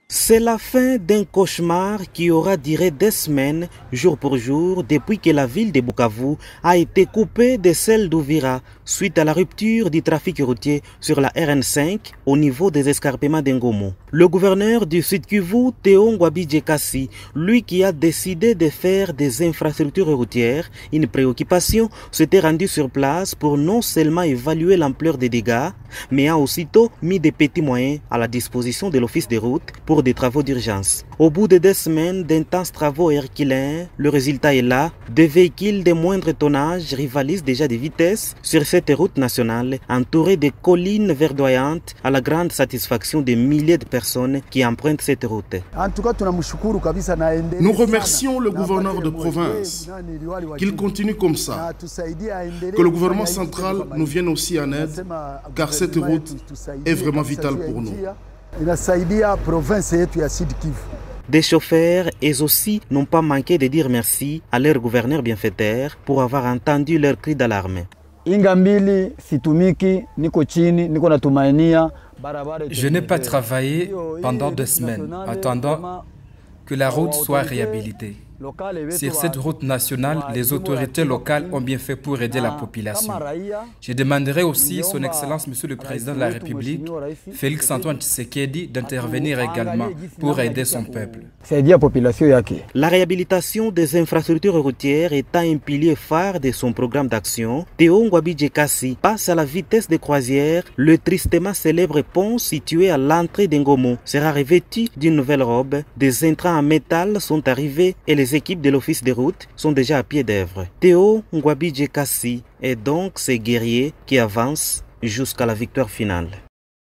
C'est la fin d'un cauchemar qui aura duré des semaines, jour pour jour, depuis que la ville de Bukavu a été coupée de celle d'Uvira suite à la rupture du trafic routier sur la RN5 au niveau des escarpements d'Ngomo. Le gouverneur du Sud Kivu, Théo Ngwabi-Djekasi, lui qui a décidé de faire des infrastructures routières une préoccupation, s'était rendu sur place pour non seulement évaluer l'ampleur des dégâts, mais a aussitôt mis des petits moyens à la disposition de l'office des routes pour des travaux d'urgence. Au bout de 2 semaines d'intenses travaux herculéens, le résultat est là. Des véhicules de moindre tonnage rivalisent déjà des vitesses sur cette route nationale, entourée de collines verdoyantes, à la grande satisfaction des milliers de personnes qui empruntent cette route. Nous remercions le gouverneur de province, qu'il continue comme ça, que le gouvernement central nous vienne aussi en aide, car cette route est vraiment vitale pour nous. Des chauffeurs et aussi n'ont pas manqué de dire merci à leur gouverneur bienfaiteur pour avoir entendu leur cri d'alarme. Je n'ai pas travaillé pendant 2 semaines, attendant que la route soit réhabilitée. Sur cette route nationale, les autorités locales ont bien fait pour aider la population. Je demanderai aussi son Excellence, Monsieur le Président de la République, Félix Antoine Tshisekedi, d'intervenir également pour aider son peuple. La réhabilitation des infrastructures routières étant un pilier phare de son programme d'action, Théo Ngwabi-Djekasi passe à la vitesse de croisière. Le tristement célèbre pont situé à l'entrée d'Ngomo sera revêtu d'une nouvelle robe. Des intrants en métal sont arrivés et les équipes de l'office des routes sont déjà à pied d'œuvre. Théo Ngwabi-Djekasi est donc ce guerrier qui avance jusqu'à la victoire finale.